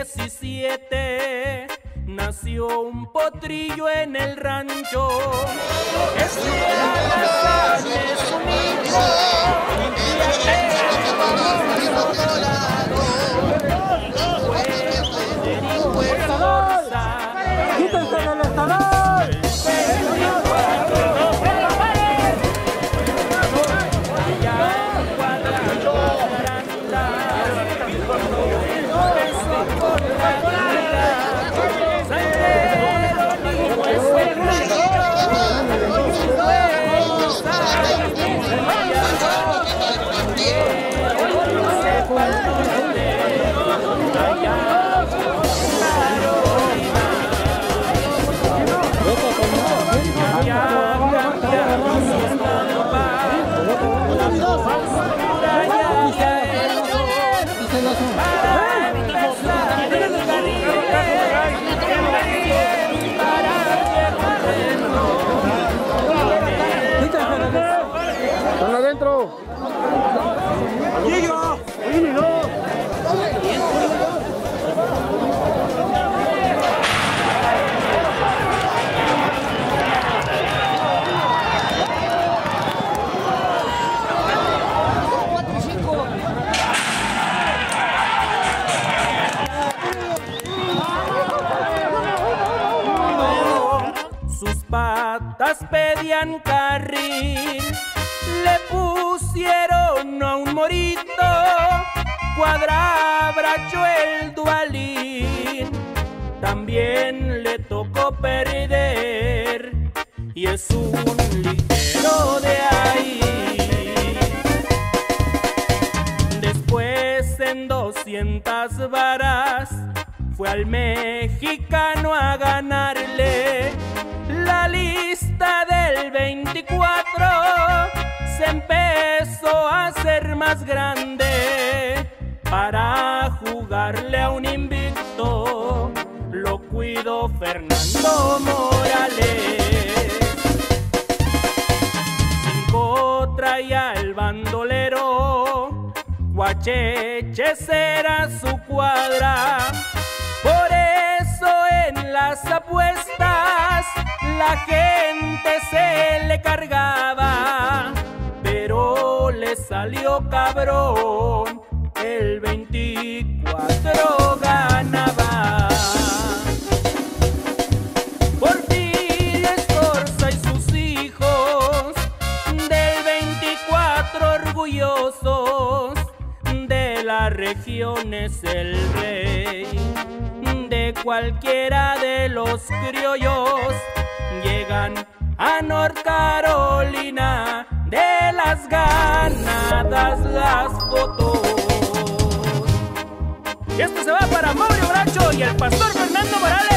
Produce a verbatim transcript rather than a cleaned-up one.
diecisiete nació un potrillo en el rancho. Estudiaba las artes su niño y aquel dorado. Fue Federico Escorza. ¡Quítense del estador! ¡Están adentro! ¡Guillo! Sus patas pedían carril, le pusieron a un morito, cuadrabracho el dualín. También le tocó perder y es un ligero de ahí. Después en doscientas varas fue al mexicano a ganarle. La lista del veinticuatro se empezó a hacer más grande. Para jugarle a un invicto lo cuidó Fernando Morales. Cinco traía el bandolero, Guacheches era su cuadra. Por eso en las apuestas la gente se le cargaba, pero le salió cabrón, el veinticuatro ganaba. Porfirio Escorza y sus hijos, del veinticuatro orgullosos, de la región es el rey. De cualquiera de los criollos llegan a North Carolina, de las ganadas las fotos. Y esto se va para Mauro Bracho y el pastor Fernando Morales.